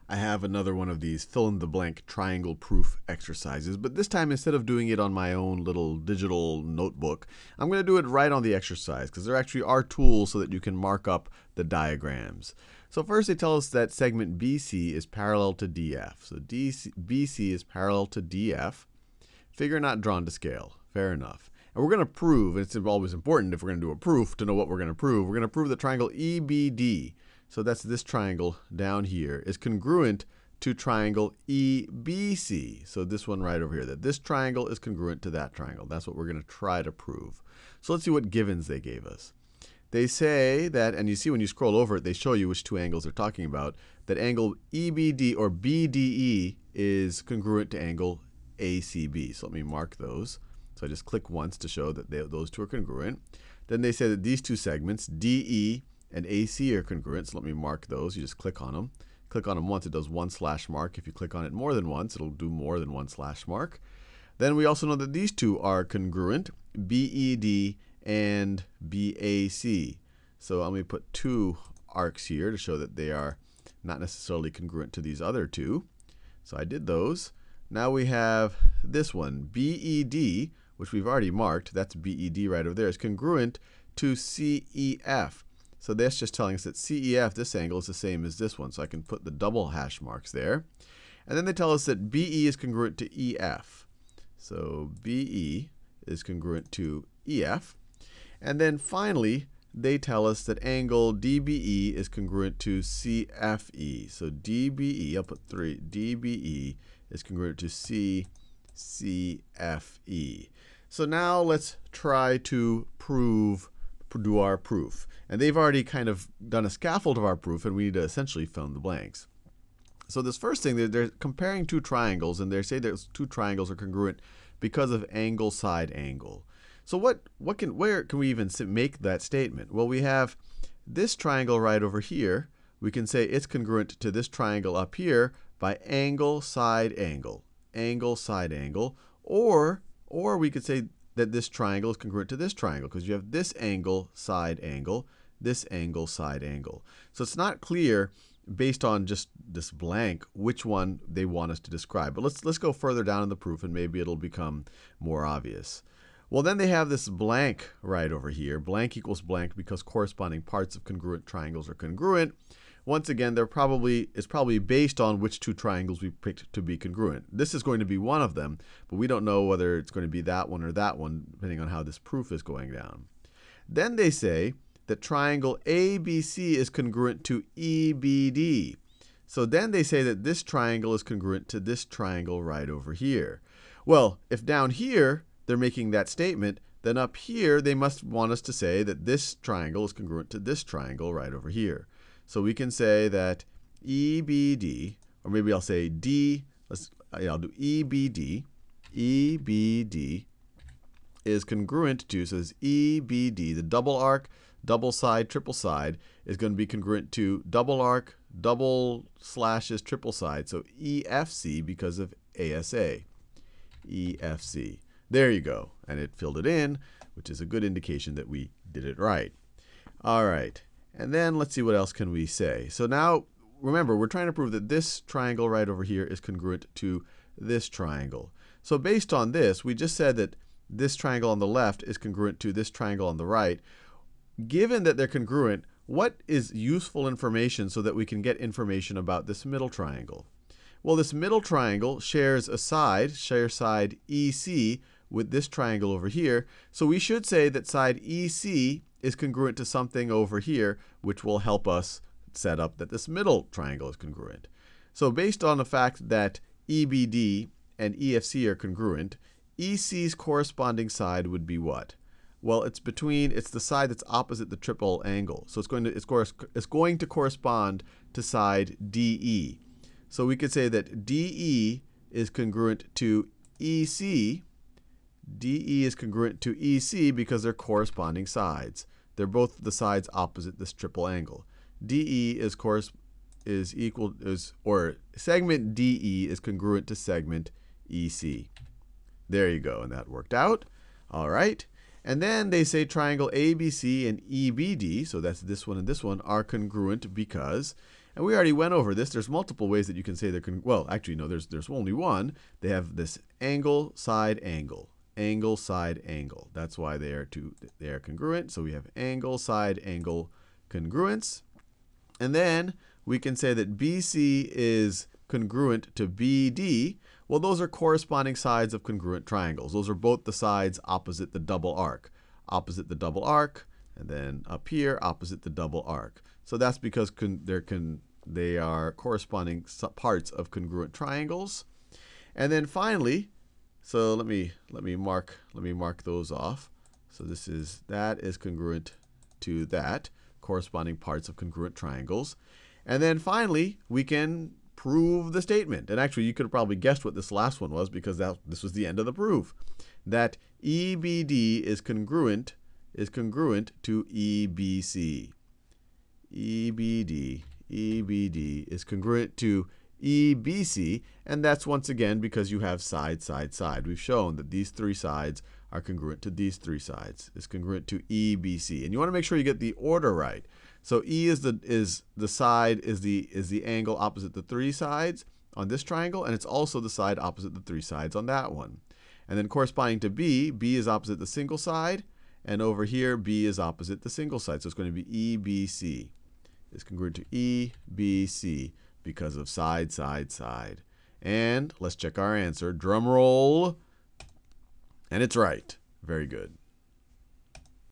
I have another one of these fill in the blank triangle proof exercises, but this time instead of doing it on my own little digital notebook, I'm going to do it right on the exercise because there actually are tools so that you can mark up the diagrams. So first they tell us that segment BC is parallel to DF. So BC is parallel to DF. Figure not drawn to scale. Fair enough. And we're going to prove, and it's always important if we're going to do a proof to know what we're going to prove. We're going to prove that triangle EBD, so that's this triangle down here, is congruent to triangle EBC. So this one right over here, that this triangle is congruent to that triangle. That's what we're going to try to prove. So let's see what givens they gave us. They say that, and you see when you scroll over it, they show you which two angles they're talking about, that angle EBD or BDE is congruent to angle ACB. So let me mark those. So I just click once to show that those two are congruent. Then they say that these two segments, DE and AC, are congruent. So let me mark those. You just click on them. Click on them once, it does one slash mark. If you click on it more than once, it'll do more than one slash mark. Then we also know that these two are congruent, BED and BAC. So let me put two arcs here to show that they are not necessarily congruent to these other two. So I did those. Now we have this one, BED, which we've already marked. That's BED right over there. Is congruent to CEF. So that's just telling us that CEF, this angle, is the same as this one. So I can put the double hash marks there. And then they tell us that BE is congruent to EF. So BE is congruent to EF. And then finally, they tell us that angle DBE is congruent to CFE. So DBE, I'll put 3, DBE is congruent to CFE. So now let's try to do our proof. And they've already kind of done a scaffold of our proof, and we need to essentially fill in the blanks. So this first thing, they're comparing two triangles, and they say those two triangles are congruent because of angle side angle. So where can we even make that statement? Well, we have this triangle right over here. We can say it's congruent to this triangle up here by angle side angle, angle side angle, or we could say that this triangle is congruent to this triangle because you have this angle side angle, this angle side angle. So it's not clear based on just this blank which one they want us to describe. But let's go further down in the proof and maybe it'll become more obvious. Well, then they have this blank right over here. Blank equals blank because corresponding parts of congruent triangles are congruent. Once again, it's probably based on which two triangles we picked to be congruent. This is going to be one of them, but we don't know whether it's going to be that one or that one, depending on how this proof is going down. Then they say that triangle ABC is congruent to EBD. So then they say that this triangle is congruent to this triangle right over here. Well, if down here they're making that statement, then up here they must want us to say that this triangle is congruent to this triangle right over here. So we can say that EBD, or maybe I'll say D, I'll do EBD. EBD is congruent to, so this EBD, the double arc, double side, triple side, is going to be congruent to double arc, double slashes, triple side. So EFC because of ASA. EFC. There you go. And it filled it in, which is a good indication that we did it right. All right. And then let's see what else can we say. So now, remember, we're trying to prove that this triangle right over here is congruent to this triangle. So based on this, we just said that this triangle on the left is congruent to this triangle on the right. Given that they're congruent, what is useful information so that we can get information about this middle triangle? Well, this middle triangle shares side EC with this triangle over here. So we should say that side EC is congruent to something over here, which will help us set up that this middle triangle is congruent. So based on the fact that EBD and EFC are congruent, EC's corresponding side would be what? Well, it's the side that's opposite the triple angle. So it's going to correspond to side DE. So we could say that DE is congruent to EC. DE is congruent to EC because they're corresponding sides. They're both the sides opposite this triple angle. DE segment DE is congruent to segment EC. There you go, and that worked out. All right. And then they say triangle ABC and EBD, so that's this one and this one, are congruent because, And we already went over this. There's multiple ways that you can say they're well, actually no, there's only one. They have this angle, side, angle. Angle, side, angle. That's why they are congruent. So we have angle, side, angle congruence. And then we can say that BC is congruent to BD. Well, those are corresponding sides of congruent triangles. Those are both the sides opposite the double arc. Opposite the double arc, and then up here, opposite the double arc. So that's because they are corresponding parts of congruent triangles. And then finally, so let me mark those off. So that is congruent to that, corresponding parts of congruent triangles. And then finally, we can prove the statement. And actually, you could have probably guessed what this last one was because this was the end of the proof. That EBD is congruent to EBC. EBD is congruent to EBC, and that's once again because you have side, side, side. We've shown that these three sides are congruent to these three sides. It's congruent to EBC, and you want to make sure you get the order right. So E is the angle opposite the three sides on this triangle, and it's also the side opposite the three sides on that one. And then corresponding to B, B is opposite the single side, and over here B is opposite the single side. So it's going to be EBC. It's congruent to EBC because of side, side, side. And let's check our answer. Drum roll. And it's right. Very good.